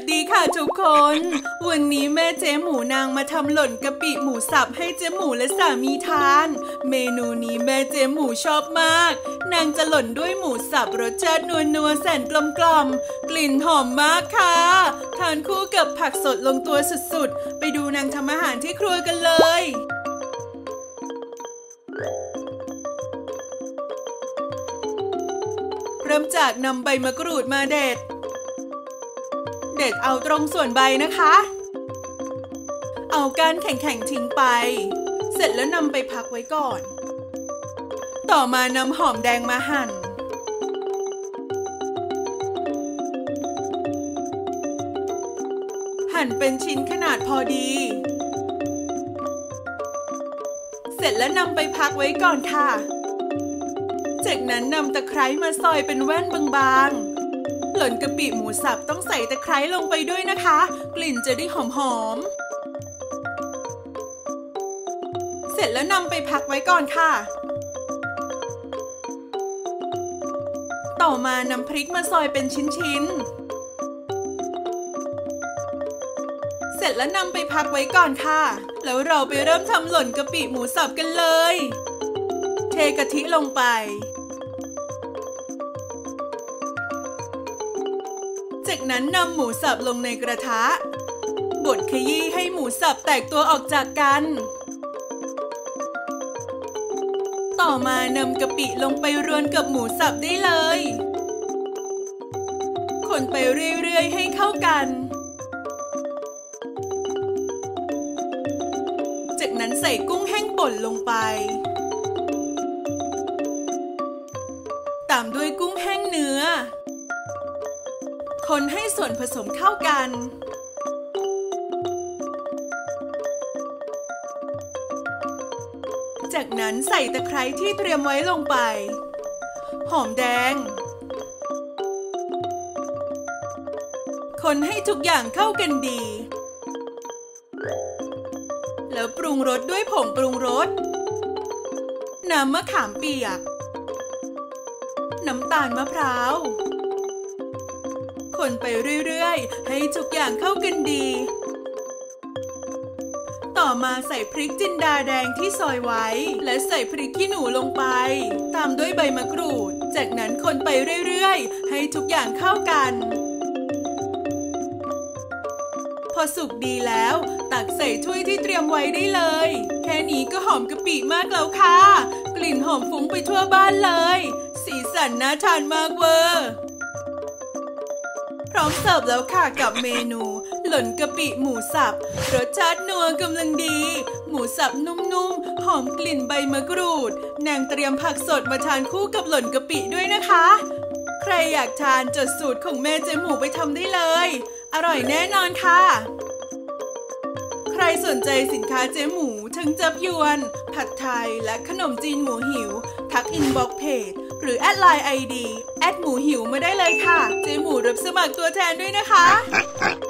ดีค่ะทุกคน วันนี้แม่เจ๊หมูนางมาทำหล่นกะปิหมูสับให้เจ๊หมูและสามีทานเมนูนี้แม่เจ๊หมูชอบมากนางจะหล่นด้วยหมูสับรสชาตินัวแสนกลมกลิ่นหอมมากค่ะทานคู่กับผักสดลงตัวสุดๆไปดูนางทำอาหารที่ครัวกันเลยเริ่มจากนำใบมะกรูดมาเด็ดเอาตรงส่วนใบนะคะเอาก้านแข็งๆทิ้งไปเสร็จแล้วนำไปพักไว้ก่อนต่อมานำหอมแดงมาหั่นเป็นชิ้นขนาดพอดีเสร็จแล้วนำไปพักไว้ก่อนค่ะจากนั้นนำตะไคร้มาซอยเป็นแว่นบางๆหล่นกะปิหมูสับต้องใส่ตะไคร้ลงไปด้วยนะคะกลิ่นจะได้หอมเสร็จแล้วนำไปพักไว้ก่อนค่ะต่อมานำพริกมาซอยเป็นชิ้นเสร็จแล้วนำไปพักไว้ก่อนค่ะแล้วเราไปเริ่มทำหล่นกะปิหมูสับกันเลยเทกะทิลงไปจากนั้นนำหมูสับลงในกระทะบดขยี้ให้หมูสับแตกตัวออกจากกันต่อมานำกะปิลงไปรวนกับหมูสับได้เลยคนไปเรื่อยๆให้เข้ากันจากนั้นใส่กุ้งแห้งป่นลงไปตามด้วยกุ้งแห้งเนื้อคนให้ส่วนผสมเข้ากันจากนั้นใส่ตะไคร้ที่เตรียมไว้ลงไปหอมแดงคนให้ทุกอย่างเข้ากันดีแล้วปรุงรสด้วยผงปรุงรสน้ำมะขามเปียกน้ำตาลมะพร้าวคนไปเรื่อยๆให้ทุกอย่างเข้ากันดีต่อมาใส่พริกจินดาแดงที่ซอยไว้และใส่พริกขี้หนูลงไปตามด้วยใบมะกรูดจากนั้นคนไปเรื่อยๆให้ทุกอย่างเข้ากันพอสุกดีแล้วตักใส่ถ้วยที่เตรียมไว้ได้เลยแค่นี้ก็หอมกะปิมากแล้วค่ะกลิ่นหอมฟุ้งไปทั่วบ้านเลยสีสันน่าทานมากเวอร์พร้อมเสิร์ฟแล้วค่ะกับเมนูหล่นกะปิหมูสับรสชาตินัวกำลังดีหมูสับนุ่มๆหอมกลิ่นใบมะกรูดนางเตรียมผักสดมาทานคู่กับหล่นกะปิด้วยนะคะใครอยากทานจดสูตรของแม่เจ๊หมูไปทำได้เลยอร่อยแน่นอนค่ะใครสนใจสินค้าเจ๊หมูทั้งจับยวนผัดไทยและขนมจีนหมูหิวทักอินบ็อกซ์เพจหรือแอดไลน์ ID แอดหมูหิวมาได้เลยค่ะเจ๊หมูรับสมัครตัวแทนด้วยนะคะ